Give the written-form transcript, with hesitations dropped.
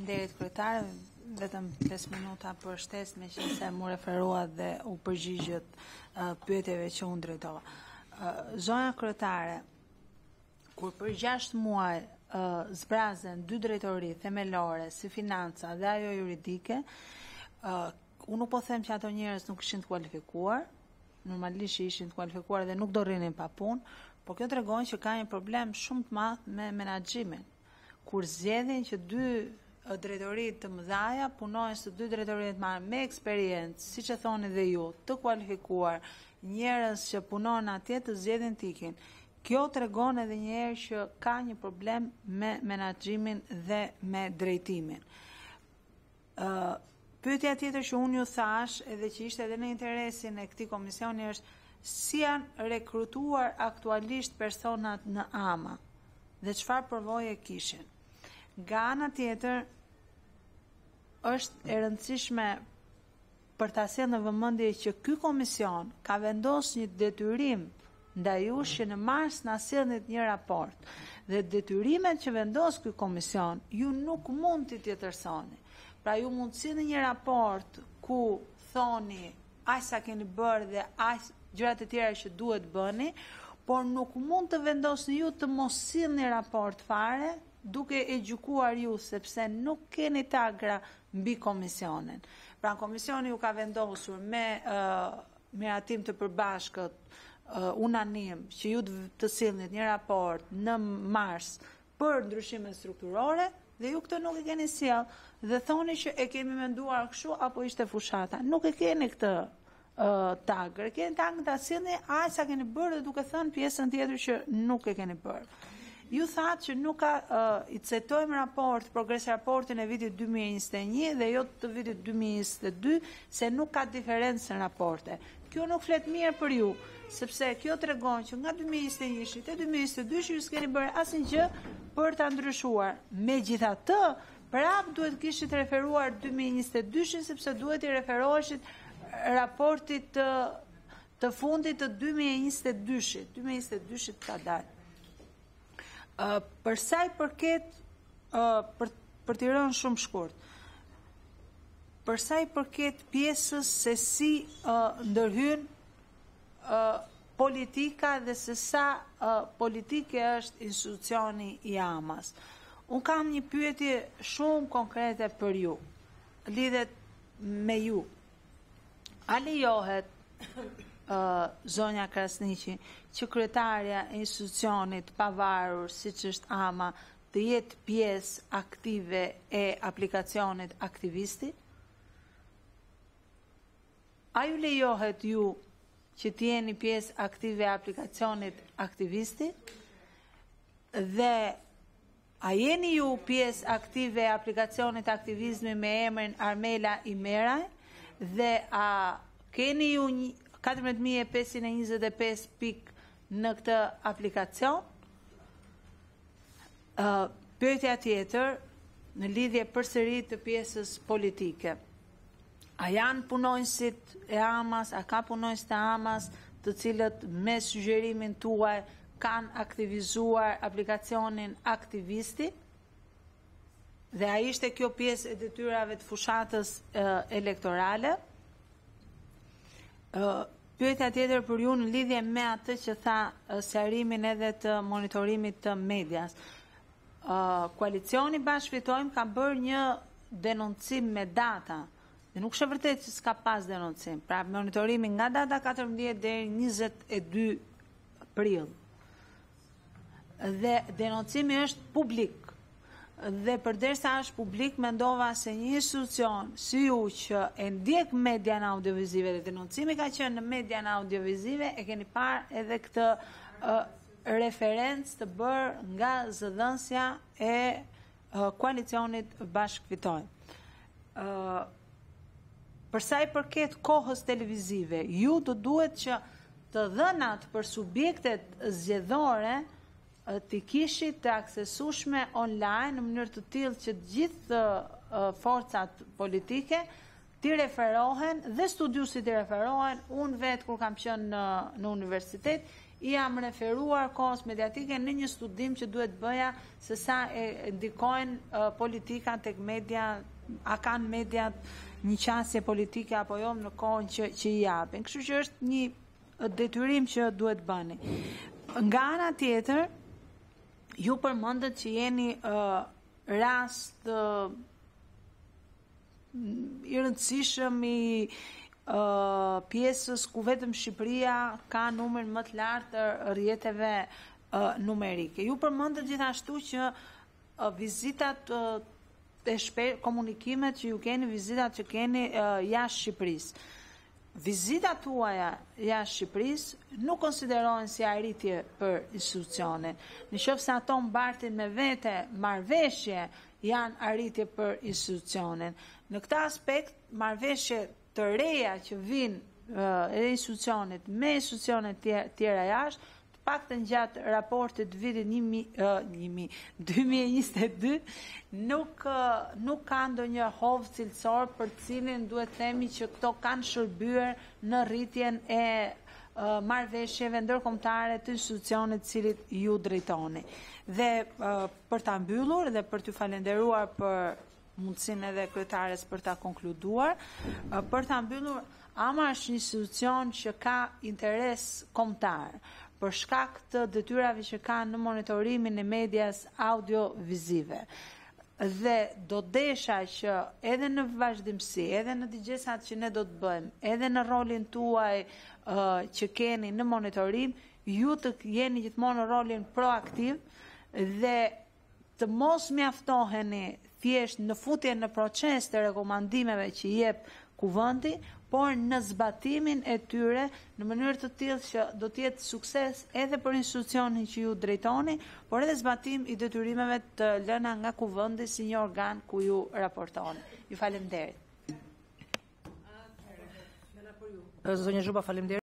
Faleminderit kryetare, vetëm 5 minuta për shtesë, meqense mu referua dhe u përgjigjet pyetjeve që unë drejtova. Zonja kryetare, kur për 6 muaj zbrazen 2 drejtori themelore si financa dhe ajo juridike, unë nuk po them që ato njerëz nuk ishin të kualifikuar, normalisht ishin të kualifikuar dhe nuk do rrinin pa punë, por kjo tregon që ka një problem shumë të madh me menaxhimin. Kur zgjedhin që 2 drejtori të mëdhaja punojnë së 2 drejtori të marrë me eksperiencë, siç e thoni dhe ju, të kualifikuar, njerëz që punojnë atje të zgjedhin të ikin. Kjo tregon edhe një herë që ka një problem me menaxhimin dhe me drejtimin. Pyetja tjetër që unë ju thash, edhe që ishte edhe në interesin e këtij komisioni, është si janë rekrutuar aktualisht personat në AMA dhe çfarë përvoje kishin. Nga ana tjetër, është e rëndësishme për ta sjellë në vëmendje që ky komision ka vendosur një detyrim ndaj jush që në mars na sjellni një raport. Dhe detyrimet që vendos ky komision, ju nuk mund t'i tjetërsoni. Pra ju mund të sillni një raport ku thoni aq sa keni bërë dhe aq gjërat e tjera që duhet bëni, por nuk mund të vendosni ju të mos sillni raport fare, duke e gjykuar ju sepse nuk keni tagra mbi komisionin. Pra komisioni ju ka vendosur me miratim të përbashkët unanim që ju të sillnit një raport në mars për ndryshime strukturore dhe ju këtë nuk e keni sjell dhe thoni që e kemi menduar kështu apo ishte fushata. Nuk e keni këtë tagër, keni tagër ta sillni aq sa keni bërë dhe duke thënë pjesën tjetër që nuk e keni bërë. Ju thatë që nuk ka, i cetojmë progres raportin e vitit 2021 dhe jo të vitit 2022, se nuk ka diferencë në raporte. Kjo nuk flet mirë për ju, sepse kjo tregon që nga 2021 te 2022 ju s'keni bërë asnjë për ta ndryshuar. Megjithatë, prap duhet kishit referuar 2022 sepse duhet i referoheshit raportit të fundit të 2022-shit. 2022-shit ka dalë. Për sa i përket, për t'i rënë shumë shkurt, për sa i përket pjesës se si ndërhyn politika dhe se sa politike është institucioni i AMA-s. Unë kam një pyetje shumë konkrete për ju, lidhet me ju. A lejohet zonja Krasniqi që kryetarja e institucionit pavarur siç është AMA të jetë pjesë aktive e aplikacionit aktivisti? A ju lejohet ju që të jeni pjesë aktive e aplikacionit aktivisti? Dhe a jeni ju pjesë aktive e aplikacionit aktivizmi me emrin Armela Imeraj? Dhe a keni ju 14.525 pik në këtë aplikacion? Pyetja tjetër, në lidhje përsëri të pjesës politike. A janë punonjësit e AMA-s, a ka punonjës të AMA-s të cilët me sugjerimin tuaj kanë aktivizuar aplikacionin aktivisti? Dhe a ishte kjo pjesë e detyrave të fushatës elektorale? Pyetja tjetër për ju në lidhje me atë që tha sqarimin edhe të monitorimit të medias. Koalicioni Bashkë Fitojmë ka bërë një denoncim me data, dhe nuk është vërtet që s'ka pas denoncim, pra monitorimi nga data 14 deri 22 prill. Dhe denoncimi është publik. Dhe përderisa është publik, mendova se një institucion si ju që e ndjek median audiovizive dhe denoncimi ka qenë në median audiovizive, e keni parë edhe këtë referencë të bërë nga zëdhënsja e koalicionit Bashkë Fitojmë. Për sa i përket kohës televizive, ju do duhet që të dhënat për subjektet zgjedhore të kishit të aksesueshme online në mënyrë të tillë që të gjithë forcat politike t'i referohen dhe studiusit t'i referohen. Unë vetë kur kam qenë në universitet jam referuar kohës mediatike në një studim që duhet bëja se sa e ndikojnë politika tek media, a kanë mediat një qasje politike apo jo në kohën që i japin. Kështu që është një detyrim që duhet bëni. Nga ana tjetër, ju përmendët që jeni rast i rëndësishëm i pjesës ku vetëm Shqipëria ka numrin më të lartë të rrjeteve numerike. Ju përmendët gjithashtu që vizitat komunikimet që ju keni, vizitat që keni jashtë Shqipërisë. Vizitat tuaja jashtë Shqipërisë nuk konsiderohen si arritje për institucionin. Nëse ato mbartin me vete marrëveshje, janë arritje për institucionin. Në këtë aspekt, marrëveshje të reja që vinë e institucionit me institucionet tjera jashtë, pak të gjatë raportit vitit 2022 nuk ka ndonjë hovë cilësor për cilin duhet themi që këto kanë shërbyer në rritjen e marrëveshjeve ndërkombëtare të institucionit cilit ju drejtoni. Dhe për ta mbyllur dhe për t'ju falenderuar për mundësinë edhe kryetares për ta konkluduar, për ta mbyllur, AMA është një institucion që ka interes kombëtar për shkak të detyrave që kanë në monitorimin e medias audio-vizive. Dhe do desha që edhe në vazhdimsi, edhe në digjesat që ne do të bëjmë, edhe në rolin tuaj që keni në monitorim, ju të jeni gjithmonë në rolin proaktiv dhe të mos mjaftoheni thjesht në futje në proces të rekomandimeve që jep kuvendi, por në zbatimin e tyre në mënyrë të tillë që do të jetë sukses edhe për institucionin që ju drejtoni, por edhe zbatim i detyrimeve të lëna nga kuvendi si një organ ku ju raportoni. Ju faleminderit. Zonja Zhuba, faleminderit.